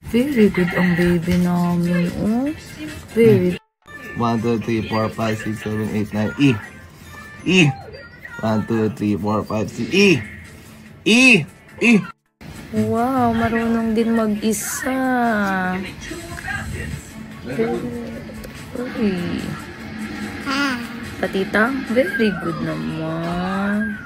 Very good ang baby namin, oh. Very 1, 2, 3, 4, 5, 6, 7, 8, 9. E. 1, 2, 3, 4, 5, 6. E. wow, marunong din mag-isa. Uy. Patita, very good naman.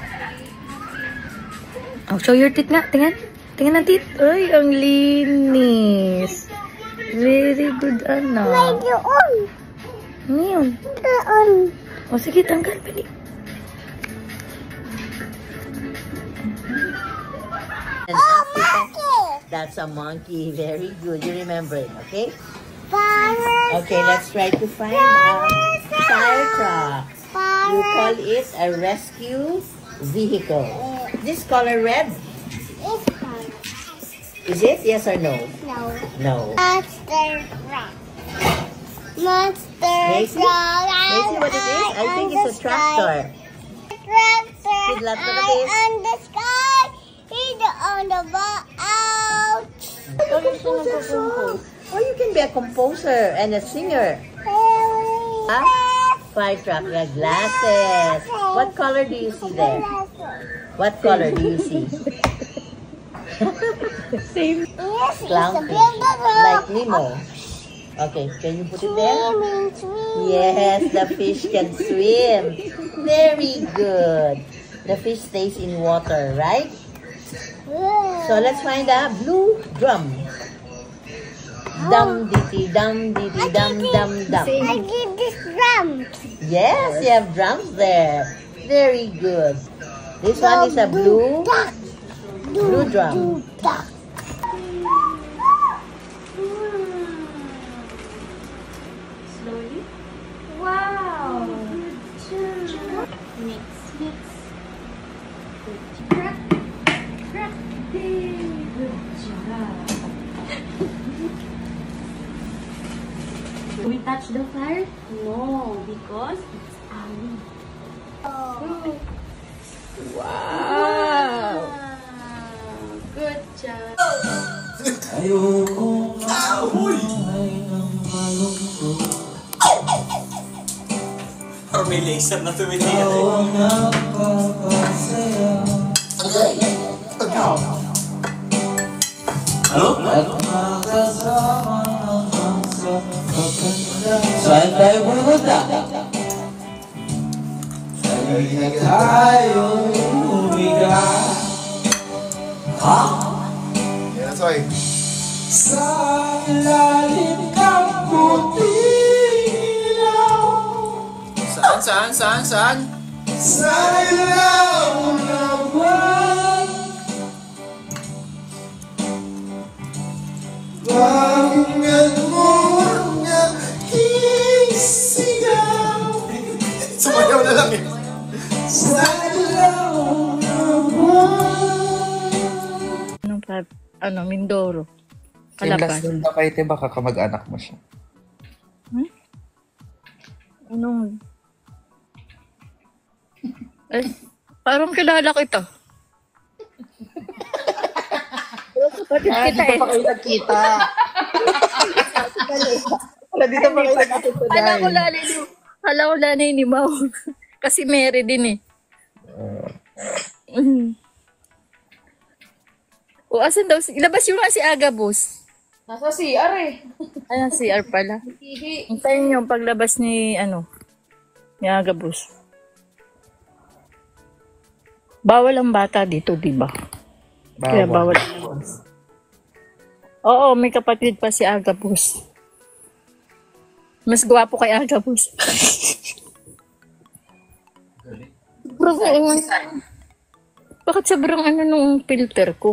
Oh, show your teeth nga. Tingnan. Tingnan ang teeth. Ay, ang linis. Very good, anak. Ano yun? O, sige, tanggal. Bili. That's a monkey. Very good. You remember it, okay? Okay, let's try to find a fire truck. You call it a rescue vehicle. This color red? Is it? Yes or no? No. Monster truck. Monster Macy? truck. Macy, what it is? I think it's a tractor. Tractor. Kidlat, what it is? On the sky. He's on the ball. Ouch. Oh, you can be a composer and a singer. Huh? Fire truck, red glasses. What color do you see there? What color do you see? Same. Yes, Clownfish, like Nemo. Okay, can you put it there? Yes, the fish can swim. Very good. The fish stays in water, right? So let's find a blue drum. Dum diddy dum diddy dum dum dum. I get this drum. Yes, you have drums there. Very good. This one is a blue drum. Slowly. Wow. Mix. Crack. Good job. We touch the fire? No, because it's Ali. Wow. Good job. Or may laser na tumitingin. Ano? Saan tayo pumunta? Saan tayo umiga? Ha? Yeah, that's right. Sa ilalim ng puting ilaw. Saan? Sa ilaw ng buwan. Bakit mo ang aking sigaw? Sumayaw na lang eh. Sa ilaw ng buwan. Mindoro. Kalaban. Yung last kayo, baka kamag-anak mo siya. Anong? Parang kilala kita. Kapatid kita eh. Dito pa kayo nagkita. Dito pa kayo nagkita. Kala ko lalay ni Mau. Kasi Mary din eh. O, asan daw? Ilabas yun nga si Agabus. Nasa CR eh. Ayan, CR pala. Hintayin niyo ang paglabas ni, ni Agabus. Bawal ang bata dito, di ba? Kaya bawal. Oo, may kapatid pa si Agabus. Mas gwapo kay Agabus. Bakit sobrang nung filter ko?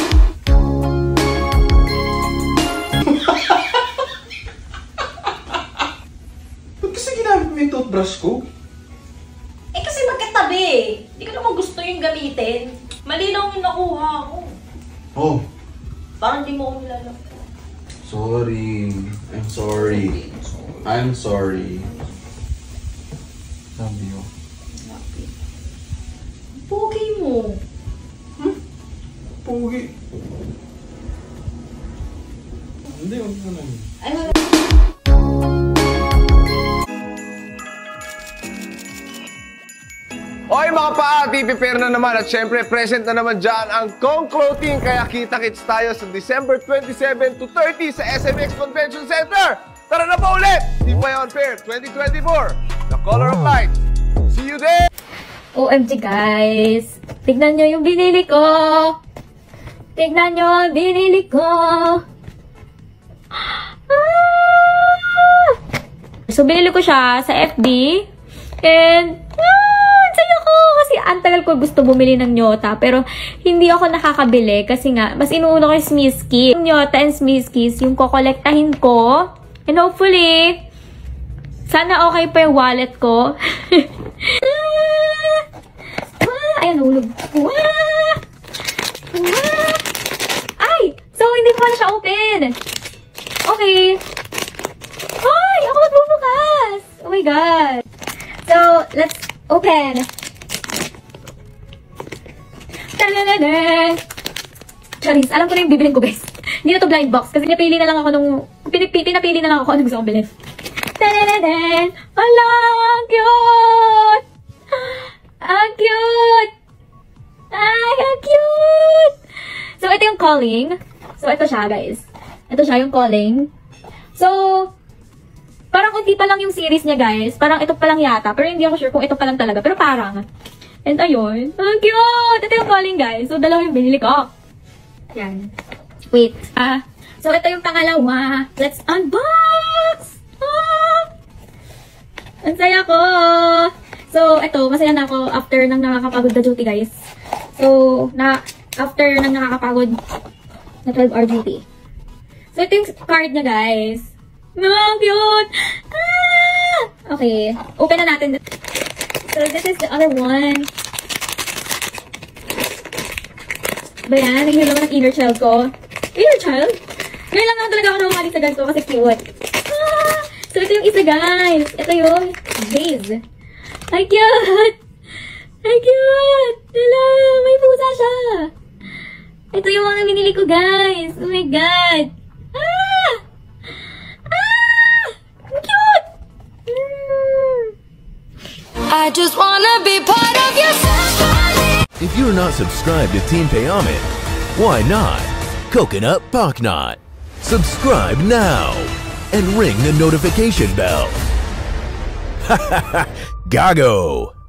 Ba't kasi ginamit mo yung toothbrush ko? Eh kasi magkatabi. Hindi ko naman gusto yung gamitin. Mali lang yung nakuha ko. Oh, Parang di mo ko nilalako. sorry. I'm sorry. Sabi mo. Pogi mo. Pugi. Hindi, huwag mo na. Ay, Oy mga pa, prepare na naman at syempre present na naman dyan ang Kong Clothing kaya kita-kits tayo sa December 27 to 30 sa SMX Convention Center. Tara na pa ulit! Tipayon Fair 2024, the color of light. See you there! OMG guys! Tignan nyo yung binili ko! Tignan nyo yung binili ko! So binili ko siya sa FB and saya ko kasi ang tagal ko gusto bumili ng Nyota pero hindi ako nakakabili kasi nga mas inuuna ko yung Smiski. Yung Nyota and Smiskis yung kokolektahin ko and hopefully sana okay pa yung wallet ko. Ayan, nahulog. Ay! So, hindi pa siya open. Okay. Ay! Ako magbubukas! Oh my God. So, let's open. Ta-da-da-da! Charis, alam ko na yung bibilin ko, guys. Hindi na to blind box kasi pinapili na lang ako anong gusto kong bilhin. Ta-da-da-da! Hala! Ang cute! Ang cute! Ay, ang cute! So, ito yung calling. So, ito siya, guys. Ito siya yung calling. So, parang unti pa lang yung series niya, guys. Parang ito pa lang yata. Pero hindi ako sure kung ito pa lang talaga. Pero parang. And ayun. Ang cute! Ito yung calling, guys. So, dalawa yung binili ko. Yan. Wait. So, ito yung pangalawa. Let's unbox! Ang saya ko! So, ito, masaya na ako after nang nakakapagod na duty, guys. So, after nang nakakapagod na 12-hour duty. So, ito yung card niya, guys. No, cute! Okay, open na natin. So, this is the other one. Ba yan? Nag-heal naman ng inner child ko. Inner child? Ngayon lang naman talaga ako namamalik sa ganito kasi cute. So, ito yung isa, guys. Ito yung vase. Ay, cute! Ay, cute! Hello! May pusa siya! Ito yung mga binili ko, guys! Oh my God! Ang cute! I just wanna be part of your family. If you're not subscribed to Team Payaman, why not? Coconut Pocknot. Subscribe now and ring the notification bell. Gago!